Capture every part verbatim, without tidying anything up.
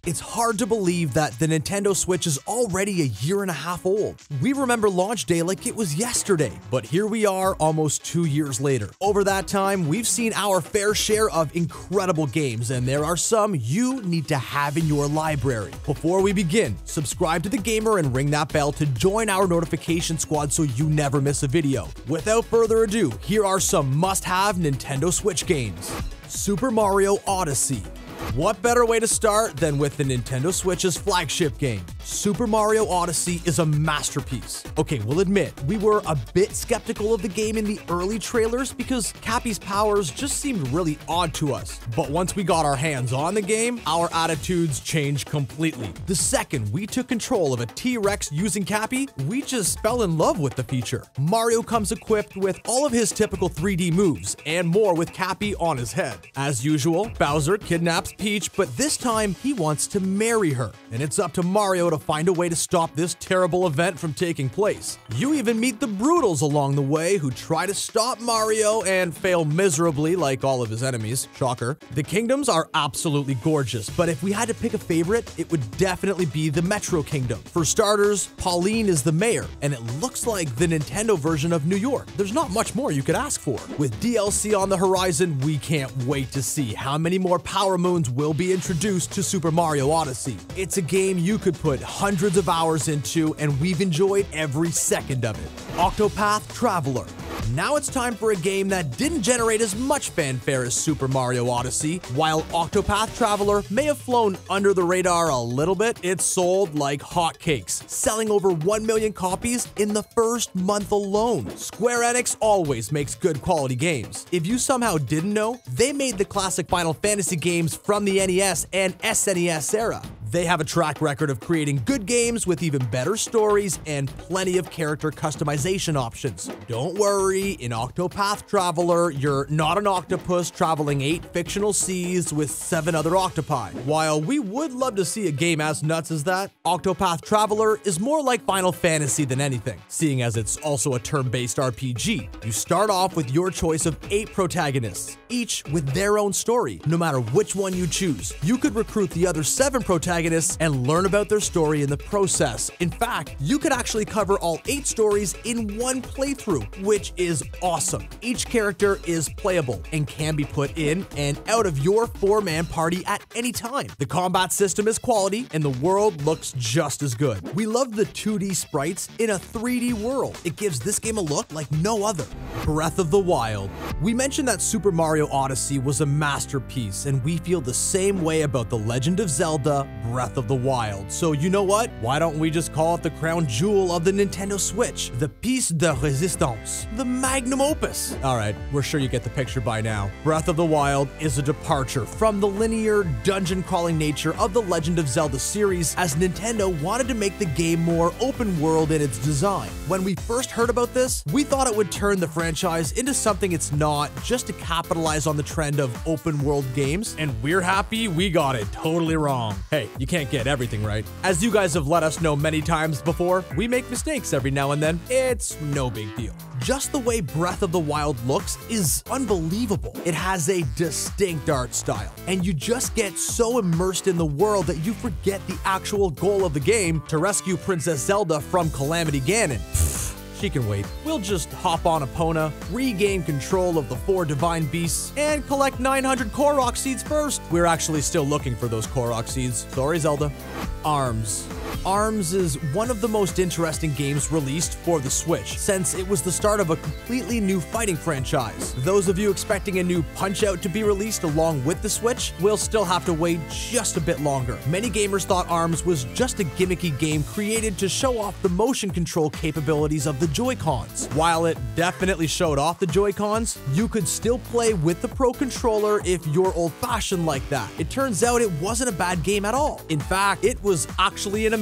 It's hard to believe that the Nintendo Switch is already a year and a half old. We remember launch day like it was yesterday, but here we are almost two years later. Over that time, we've seen our fair share of incredible games, and there are some you need to have in your library. Before we begin, subscribe to The Gamer and ring that bell to join our notification squad so you never miss a video. Without further ado, here are some must-have Nintendo Switch games. Super Mario Odyssey. What better way to start than with the Nintendo Switch's flagship game? Super Mario Odyssey is a masterpiece. Okay, we'll admit, we were a bit skeptical of the game in the early trailers because Cappy's powers just seemed really odd to us. But once we got our hands on the game, our attitudes changed completely. The second we took control of a T-Rex using Cappy, we just fell in love with the feature. Mario comes equipped with all of his typical three D moves and more with Cappy on his head. As usual, Bowser kidnaps Peach, but this time he wants to marry her, and it's up to Mario to find a way to stop this terrible event from taking place. You even meet the Broodals along the way who try to stop Mario and fail miserably like all of his enemies. Shocker. The kingdoms are absolutely gorgeous, but if we had to pick a favorite, it would definitely be the Metro Kingdom. For starters, Pauline is the mayor, and it looks like the Nintendo version of New York. There's not much more you could ask for. With D L C on the horizon, we can't wait to see how many more Power Moons will be introduced to Super Mario Odyssey. It's a game you could put hundreds of hours into, and we've enjoyed every second of it. Octopath Traveler. Now it's time for a game that didn't generate as much fanfare as Super Mario Odyssey. While Octopath Traveler may have flown under the radar a little bit, it sold like hotcakes, selling over one million copies in the first month alone. Square Enix always makes good quality games. If you somehow didn't know, they made the classic Final Fantasy games from the N E S and S N E S era. They have a track record of creating good games with even better stories and plenty of character customization options. Don't worry, in Octopath Traveler, you're not an octopus traveling eight fictional seas with seven other octopi. While we would love to see a game as nuts as that, Octopath Traveler is more like Final Fantasy than anything, seeing as it's also a turn-based R P G. You start off with your choice of eight protagonists, each with their own story. No matter which one you choose, you could recruit the other seven protagonists and learn about their story in the process. In fact, you could actually cover all eight stories in one playthrough, which is awesome. Each character is playable and can be put in and out of your four-man party at any time. The combat system is quality and the world looks just as good. We love the two D sprites in a three D world. It gives this game a look like no other. Breath of the Wild. We mentioned that Super Mario Odyssey was a masterpiece, and we feel the same way about The Legend of Zelda Breath of the Wild. So you know what? Why don't we just call it the crown jewel of the Nintendo Switch? The piece de resistance. The magnum opus. Alright, we're sure you get the picture by now. Breath of the Wild is a departure from the linear, dungeon-crawling nature of the Legend of Zelda series, as Nintendo wanted to make the game more open world in its design. When we first heard about this, we thought it would turn the franchise into something it's not, just to capitalize on the trend of open world games, and we're happy we got it totally wrong. Hey, you can't get everything right. As you guys have let us know many times before, we make mistakes every now and then. It's no big deal. Just the way Breath of the Wild looks is unbelievable. It has a distinct art style, and you just get so immersed in the world that you forget the actual goal of the game, to rescue Princess Zelda from Calamity Ganon. She can wait. We'll just hop on Epona, regain control of the four divine beasts, and collect nine hundred Korok seeds first. We're actually still looking for those Korok seeds. Sorry, Zelda. ARMS. ARMS is one of the most interesting games released for the Switch, since it was the start of a completely new fighting franchise. Those of you expecting a new Punch-Out to be released along with the Switch will still have to wait just a bit longer. Many gamers thought ARMS was just a gimmicky game created to show off the motion control capabilities of the Joy-Cons. While it definitely showed off the Joy-Cons, you could still play with the Pro Controller if you're old-fashioned like that. It turns out it wasn't a bad game at all. In fact, it was actually an amazing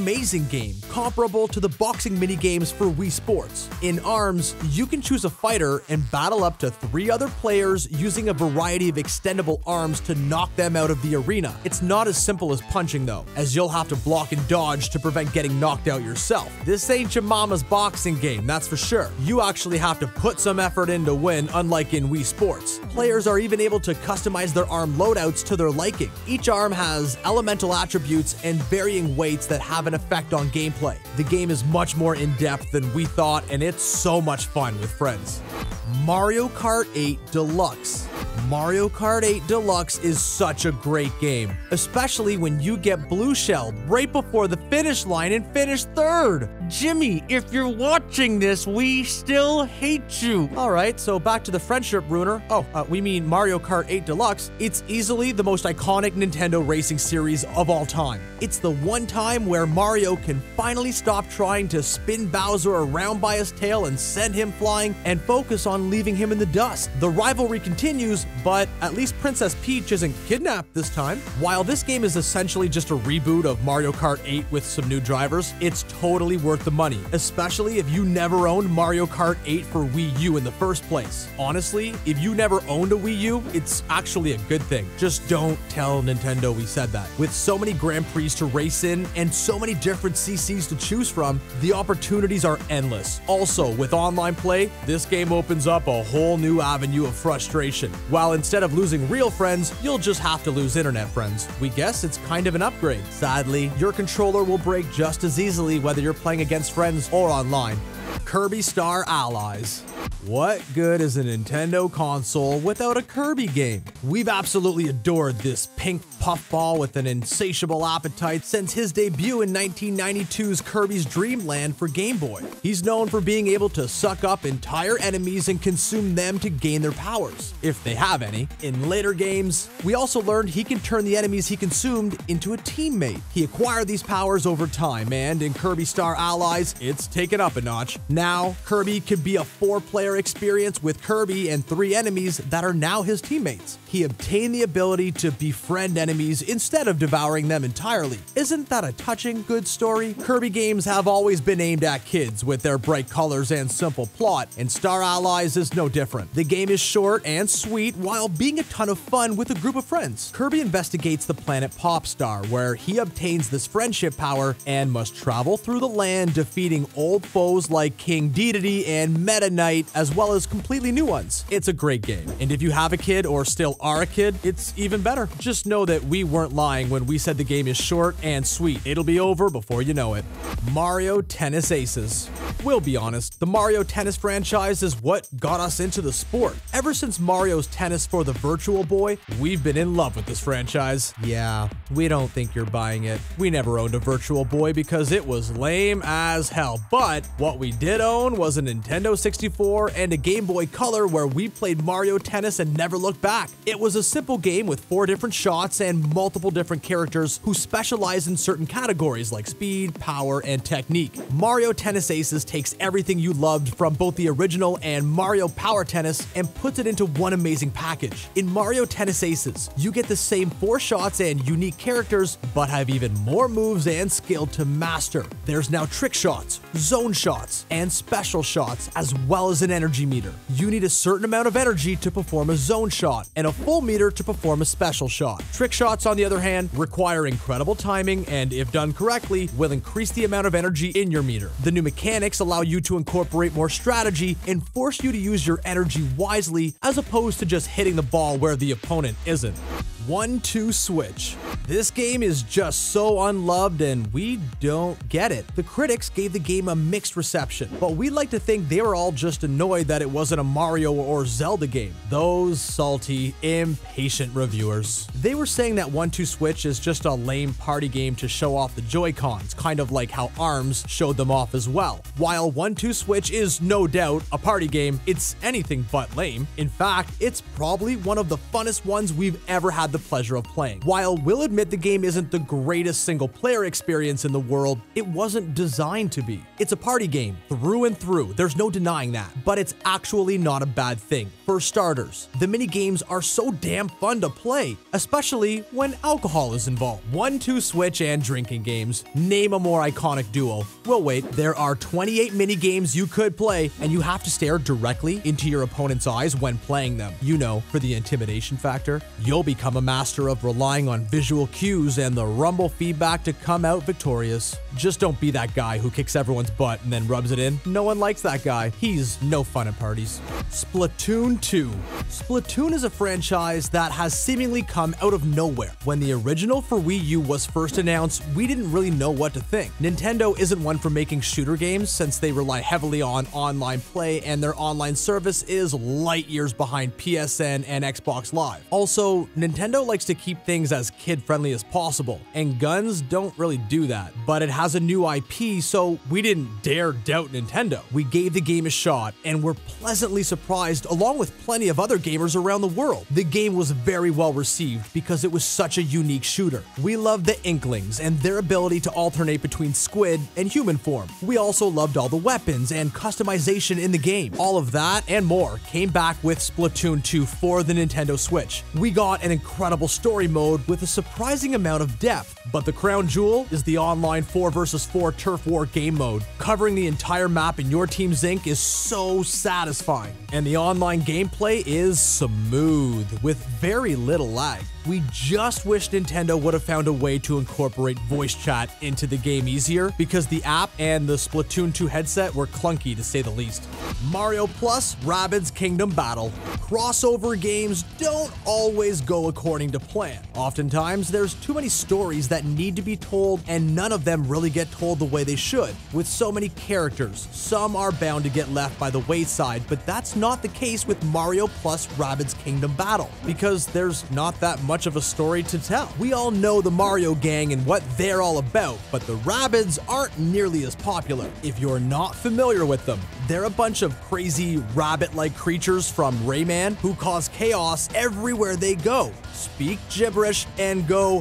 amazing game, comparable to the boxing minigames for Wii Sports. In ARMS, you can choose a fighter and battle up to three other players using a variety of extendable arms to knock them out of the arena. It's not as simple as punching though, as you'll have to block and dodge to prevent getting knocked out yourself. This ain't your mama's boxing game, that's for sure. You actually have to put some effort in to win, unlike in Wii Sports. Players are even able to customize their arm loadouts to their liking. Each arm has elemental attributes and varying weights that have an effect on gameplay. The game is much more in-depth than we thought, and it's so much fun with friends. Mario Kart eight Deluxe. Mario Kart eight Deluxe is such a great game, especially when you get blue shelled right before the finish line and finish third. Jimmy, if you're watching this, we still hate you. All right, so back to the friendship ruiner. Oh, uh, we mean Mario Kart eight Deluxe. It's easily the most iconic Nintendo racing series of all time. It's the one time where Mario can finally stop trying to spin Bowser around by his tail and send him flying and focus on leaving him in the dust. The rivalry continues, but at least Princess Peach isn't kidnapped this time. While this game is essentially just a reboot of Mario Kart eight with some new drivers, it's totally worth the money, especially if you never owned Mario Kart eight for Wii U in the first place. Honestly, if you never owned a Wii U, it's actually a good thing. Just don't tell Nintendo we said that. With so many Grand Prix to race in and so many different C Cs to choose from, the opportunities are endless. Also, with online play, this game opens up a whole new avenue of frustration. While instead of losing real friends, you'll just have to lose internet friends. We guess it's kind of an upgrade. Sadly, your controller will break just as easily whether you're playing against friends or online. Kirby Star Allies. What good is a Nintendo console without a Kirby game? We've absolutely adored this pink puffball with an insatiable appetite since his debut in nineteen ninety-two's Kirby's Dream Land for Game Boy. He's known for being able to suck up entire enemies and consume them to gain their powers, if they have any. In later games, we also learned he can turn the enemies he consumed into a teammate. He acquired these powers over time, and in Kirby Star Allies, it's taken up a notch. Now, Kirby could be a four-player experience with Kirby and three enemies that are now his teammates. He obtained the ability to befriend enemies instead of devouring them entirely. Isn't that a touching, good story? Kirby games have always been aimed at kids with their bright colors and simple plot, and Star Allies is no different. The game is short and sweet while being a ton of fun with a group of friends. Kirby investigates the planet Popstar, where he obtains this friendship power and must travel through the land defeating old foes like King Dedede and Meta Knight, as well as completely new ones. It's a great game, and if you have a kid or still are a kid, it's even better. Just know that we weren't lying when we said the game is short and sweet. It'll be over before you know it. Mario Tennis Aces. We'll be honest, the Mario Tennis franchise is what got us into the sport. Ever since Mario's Tennis for the Virtual Boy, we've been in love with this franchise. Yeah, we don't think you're buying it. We never owned a Virtual Boy because it was lame as hell, but what we did own was a Nintendo sixty-four and a Game Boy Color where we played Mario Tennis and never looked back. It was a simple game with four different shots and multiple different characters who specialize in certain categories like speed, power, and technique. Mario Tennis Aces takes everything you loved from both the original and Mario Power Tennis and puts it into one amazing package. In Mario Tennis Aces, you get the same four shots and unique characters, but have even more moves and skill to master. There's now trick shots, zone shots, and special shots, as well as an energy meter. You need a certain amount of energy to perform a zone shot, and a full meter to perform a special shot. Trick shots, on the other hand, require incredible timing, and if done correctly, will increase the amount of energy in your meter. The new mechanics allow you to incorporate more strategy and force you to use your energy wisely, as opposed to just hitting the ball where the opponent isn't. one two Switch. This game is just so unloved and we don't get it. The critics gave the game a mixed reception, but we'd like to think they were all just annoyed that it wasn't a Mario or Zelda game. Those salty, impatient reviewers. They were saying that one two Switch is just a lame party game to show off the Joy-Cons, kind of like how ARMS showed them off as well. While one two Switch is no doubt a party game, it's anything but lame. In fact, it's probably one of the funnest ones we've ever had the pleasure of playing. While we'll admit admit the game isn't the greatest single-player experience in the world, it wasn't designed to be. It's a party game, through and through, there's no denying that, but it's actually not a bad thing. For starters, the mini-games are so damn fun to play, especially when alcohol is involved. one two Switch and drinking games. Name a more iconic duo. Well, wait, there are twenty-eight mini-games you could play, and you have to stare directly into your opponent's eyes when playing them. You know, for the intimidation factor. You'll become a master of relying on visual cues and the rumble feedback to come out victorious. Just don't be that guy who kicks everyone's butt and then rubs it in. No one likes that guy. He's no fun at parties. Splatoon two. Splatoon is a franchise that has seemingly come out of nowhere. When the original for Wii U was first announced, we didn't really know what to think. Nintendo isn't one for making shooter games since they rely heavily on online play and their online service is light years behind P S N and Xbox Live. Also, Nintendo likes to keep things as kid-friendly as possible, and guns don't really do that. But it has a new I P, so we didn't dare doubt Nintendo. We gave the game a shot, and were pleasantly surprised along with plenty of other gamers around the world. The game was very well received because it was such a unique shooter. We loved the Inklings and their ability to alternate between squid and human form. We also loved all the weapons and customization in the game. All of that and more came back with Splatoon two for the Nintendo Switch. We got an incredible story mode with a surprising amount of depth, but the crown jewel is the online four versus four turf war game mode. Covering the entire map in your team's ink is so satisfying, and the online gameplay is smooth with very little lag. We just wish Nintendo would have found a way to incorporate voice chat into the game easier, because the app and the Splatoon two headset were clunky to say the least. Mario Plus Rabbids Kingdom Battle. Crossover games don't always go according to plan. Oftentimes, there's too many stories that need to be told, and none of them really get told the way they should. With so many characters, some are bound to get left by the wayside, but that's not the case with Mario Plus Rabbids Kingdom Battle, because there's not that much much of a story to tell. We all know the Mario gang and what they're all about, but the Rabbids aren't nearly as popular. If you're not familiar with them, they're a bunch of crazy rabbit-like creatures from Rayman who cause chaos everywhere they go, speak gibberish, and go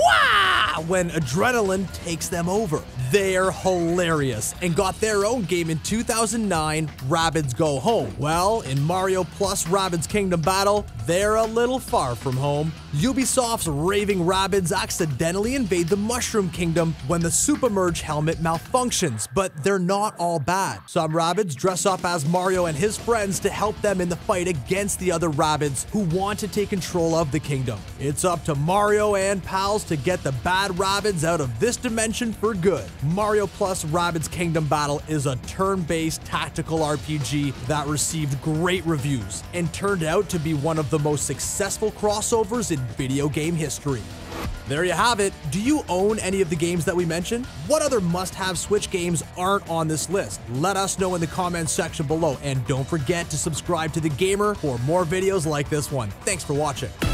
bwah when adrenaline takes them over. They're hilarious and got their own game in two thousand nine, Rabbids Go Home. Well, in Mario Plus Rabbids Kingdom Battle, they're a little far from home. Ubisoft's raving Rabbids accidentally invade the Mushroom Kingdom when the Supermerge helmet malfunctions, but they're not all bad. Some Rabbids dress up as Mario and his friends to help them in the fight against the other Rabbids who want to take control of the kingdom. It's up to Mario and pals to get the bad Rabbids out of this dimension for good. Mario Plus Rabbids Kingdom Battle is a turn-based tactical R P G that received great reviews and turned out to be one of the most successful crossovers in video game history. There you have it. Do you own any of the games that we mentioned? What other must-have Switch games aren't on this list? Let us know in the comments section below, and don't forget to subscribe to The Gamer for more videos like this one. Thanks for watching.